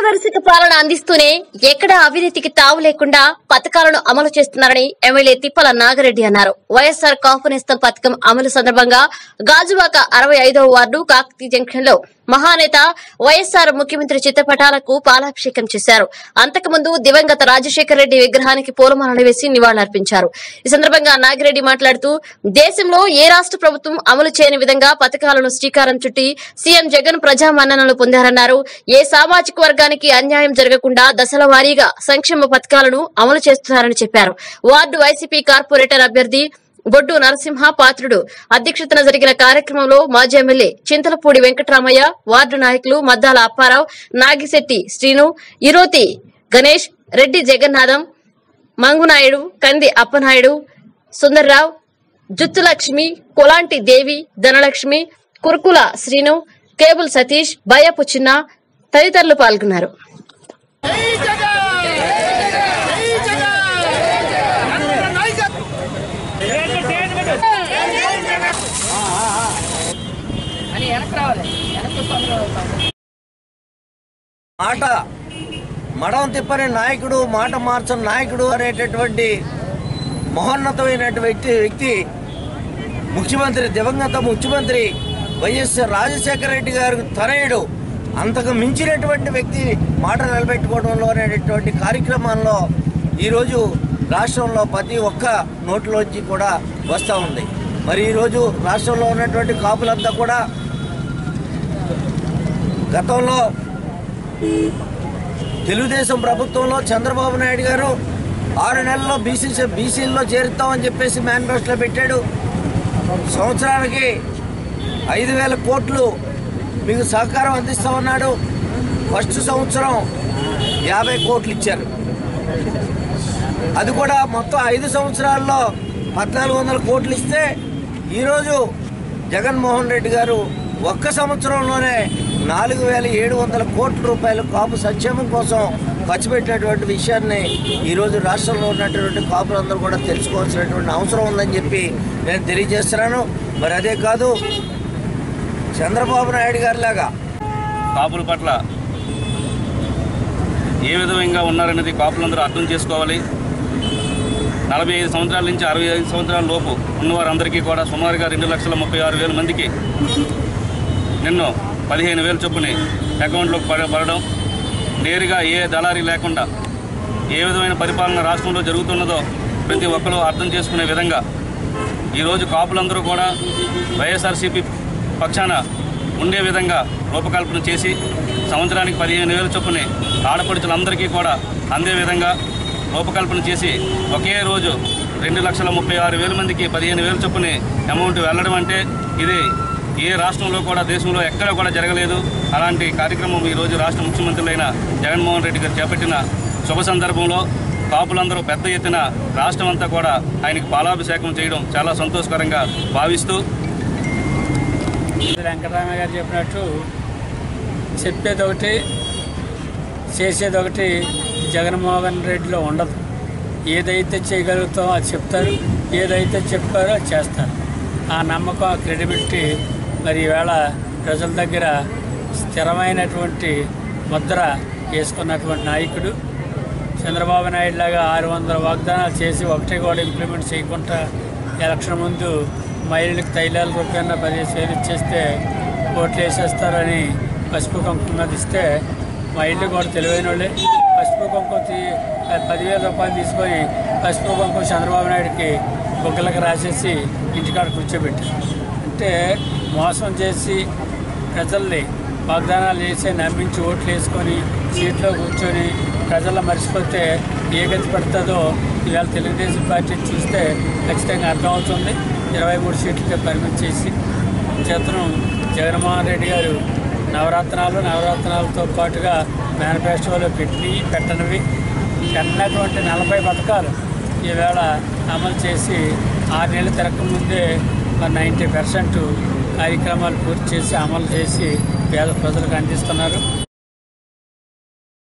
పారదర్శక పాలన అందిస్తూనే ఎక్కడ అవినీతికి తావు లేకుండా పథకాలను అమలు చేస్తున్నారని ఎమ్మెల్యే తిప్పల నాగిరెడ్డి అన్నారు. వైఎస్ఆర్ కాపు నేస్తం పథకం అమలు సందర్భంగా గాజువాక 65వ వార్డు కాకతీ జంక్షన్ లో మహానేత వైఎస్ఆర్ ముఖ్యమంత్రి చిత్రపటాలకు పాలాభిషేకం చేశారు. అంతకుముందు దివంగత రాజశేఖర రెడ్డి విగ్రహానికి పూలమాలలు వేసి నివాళులర్పించారు. ఈ సందర్భంగా నాగిరెడ్డి మాట్లాడుతూ దేశంలో ఏ రాష్ట్ర ప్రభుత్వం అమలు చేయని విధంగా పథకాలను శ్రీకారం చుట్టి సీఎం జగన్ ప్రజా మన్ననలు పొందారన్నారు. ఏ సామాజిక వర్గానికి అన్యాయం జరగకుండా దశల వారీగా సంక్షేమ పథకాలను అమలు చేస్తున్నారని చెప్పారు. వార్డు వైసీపీ కార్పొరేటర్ అభ్యర్థి బొడ్డు నరసింహ పాత్రుడు అధ్యక్షతన జరిగిన కార్యక్రమంలో మాజీ ఎమ్మెల్యే చింతలపూడి వెంకటరామయ్య, వార్డు నాయకులు మద్దాల అప్పారావు, నాగిశెట్టి శ్రీను, ఇరోతి గణేష్, రెడ్డి జగన్నాథం, మంగునాయుడు, కంది అప్పనాయుడు, సుందర్రావు, జుత్తులక్ష్మి, కొలాంటి దేవి, ధనలక్ష్మి, కుర్కుల శ్రీను, కేబుల్ సతీష్, బయ్యపు చిన్న తదితరులు పాల్గొన్నారు. మాట మడం తిప్పని నాయకుడు, మాట మార్చని నాయకుడు అనేటటువంటి మహోన్నతమైనటువంటి వ్యక్తి ముఖ్యమంత్రి, దివంగత ముఖ్యమంత్రి వైఎస్ రాజశేఖర రెడ్డి గారు తనయుడు. అంతకు మించినటువంటి వ్యక్తి మాట నిలబెట్టుకోవడంలో అనేటటువంటి కార్యక్రమాల్లో ఈరోజు రాష్ట్రంలో ప్రతి ఒక్క నోట్లోంచి కూడా వస్తూ ఉంది. మరి ఈరోజు రాష్ట్రంలో ఉన్నటువంటి కాపులంతా కూడా గతంలో తెలుగుదేశం ప్రభుత్వంలో చంద్రబాబు నాయుడు గారు 6 నెలల్లో బీసీల్లో చేరుతామని చెప్పేసి మేనిఫెస్టోలో పెట్టాడు. సంవత్సరానికి 5,000 కోట్లు మీకు సహకారం అందిస్తామన్నాడు. ఫస్ట్ సంవత్సరం 50 కోట్లు ఇచ్చారు. అది కూడా మొత్తం 5 సంవత్సరాల్లో 1,400 కోట్లు ఇస్తే ఈరోజు జగన్మోహన్ రెడ్డి గారు ఒక్క సంవత్సరంలోనే 4,700 కోట్ల రూపాయలు కాపు సంక్షేమం కోసం ఖర్చు పెట్టినటువంటి విషయాన్ని ఈరోజు రాష్ట్రంలో ఉన్నటువంటి కాపులందరూ కూడా తెలుసుకోవాల్సినటువంటి అవసరం ఉందని చెప్పి నేను తెలియజేస్తున్నాను. మరి అదే కాదు, చంద్రబాబు నాయుడు గారిలాగా కాపుల పట్ల ఏ విధంగా ఉన్నారనేది కాపులందరూ అర్థం చేసుకోవాలి. 45 సంవత్సరాల నుంచి 65 సంవత్సరాల లోపు ఉన్నవారందరికీ కూడా సుమారుగా 2,36,000 మందికి నిన్ను 15,000 చొప్పుని అకౌంట్లోకి పడడం, నేరుగా ఏ దళారీ లేకుండా ఏ విధమైన పరిపాలన రాష్ట్రంలో జరుగుతున్నదో ప్రతి ఒక్కరూ అర్థం చేసుకునే విధంగా ఈరోజు కాపులందరూ కూడా వైఎస్ఆర్సీపీ పక్షాన ఉండే విధంగా రూపకల్పన చేసి సంవత్సరానికి 15,000 చొప్పుని ఆడపడుచులందరికీ కూడా అందే విధంగా రూపకల్పన చేసి ఒకే రోజు 2,36,000 మందికి 15,000 చొప్పుని అమౌంట్ వెళ్ళడం అంటే ఇది ఏ రాష్ట్రంలో కూడా దేశంలో ఎక్కడ కూడా జరగలేదు. అలాంటి కార్యక్రమం ఈరోజు రాష్ట్ర ముఖ్యమంత్రులైన జగన్మోహన్ రెడ్డి గారు చేపట్టిన శుభ సందర్భంలో కాపులందరూ పెద్ద ఎత్తున రాష్ట్రం అంతా కూడా ఆయనకు పాలాభిషేకం చేయడం చాలా సంతోషకరంగా భావిస్తూ, వెంకటరామయ్య గారు చెప్పినట్టు చెప్పేది ఒకటి చేసేది ఒకటి జగన్మోహన్ రెడ్డిలో ఉండదు. ఏదైతే చేయగలుగుతామో అది చెప్తారు, ఏదైతే చెప్పారో అది చేస్తారు. ఆ నమ్మకం, ఆ క్రెడిబిలిటీ మరి ఈవేళ ప్రజల దగ్గర స్థిరమైనటువంటి ముద్ర వేసుకున్నటువంటి నాయకుడు. చంద్రబాబు నాయుడు లాగా 600 వాగ్దానాలు చేసి ఒకటి కూడా ఇంప్లిమెంట్ చేయకుండా ఎలక్షన్ ముందు మహిళలకు తైలాల రూపాయల 15,000 ఇచ్చేస్తే ఓట్లు వేసేస్తారని పసుపు కుంకుమ ఇస్తే మహిళలు కూడా తెలివైన వాళ్ళే పసుపు కుంకుమ 10,000 రూపాయలు తీసుకొని పసుపు కుంకుమ చంద్రబాబు నాయుడికి బొగ్గలకు రాసేసి ఇంటికాడ కూర్చోబెట్టారు. అంటే మోసం చేసి ప్రజల్ని వాగ్దానాలు చేసి నమ్మించి ఓట్లు వేసుకొని సీట్లో కూర్చొని ప్రజల్లో మర్చిపోతే ఏ గతి పడుతుందో ఇవాళ తెలుగుదేశం పార్టీ చూస్తే ఖచ్చితంగా అర్థమవుతుంది. 23 సీట్లకే పరిమితి చేసి చేతనం జగన్మోహన్ రెడ్డి గారు నవరత్నాలతో పాటుగా మేనిఫెస్టోలో పెట్టనివి అన్నటువంటి 40 పథకాలు ఈవేళ అమలు చేసి 6 నెలలు తిరగకముందే 90% కార్యక్రమాలు పూర్తి చేసి అమలు చేసి పేద ప్రజలకు అందిస్తున్నారు.